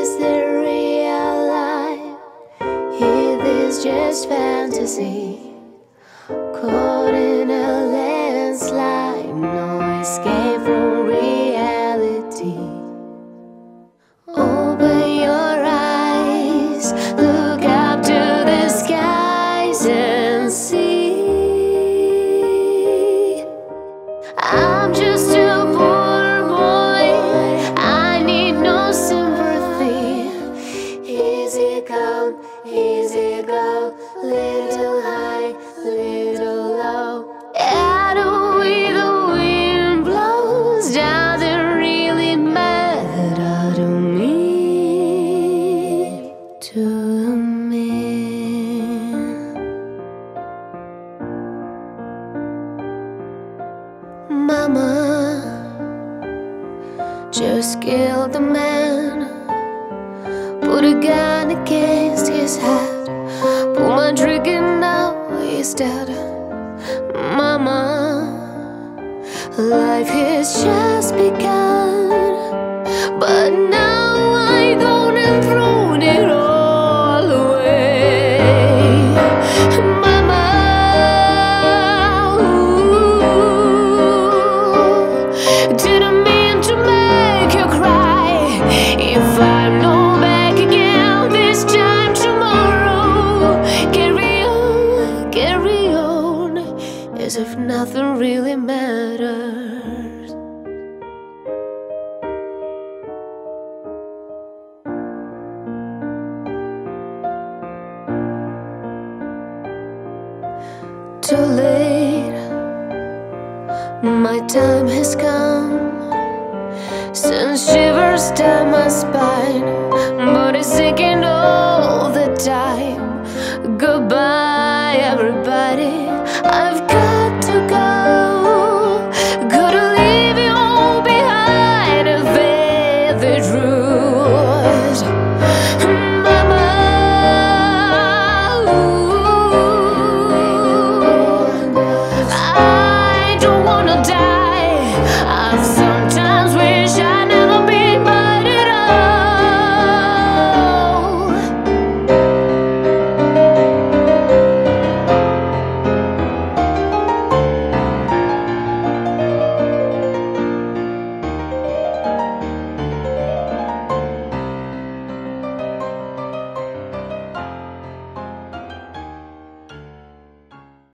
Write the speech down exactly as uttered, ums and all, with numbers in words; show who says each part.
Speaker 1: Is it real life? Is this just fantasy? Caught in a landslide, no escape from reality. Open your eyes, look up to the skies and see. I'm just a poor boy, I need no sympathy. Easy come, easy go, little high, little low. Out of way the wind blows, doesn't really matter to me, to me. Mama just killed the man, put a gun against his head, pull my trigger, now he's dead. Mama, life has just begun, but now I gone and thrown it all away. Mama, ooh, didn't mean to make you cry. If I'm no back again this time tomorrow, carry on, carry on, as if nothing really matters. Too late, my time has come, sends shivers down my spine.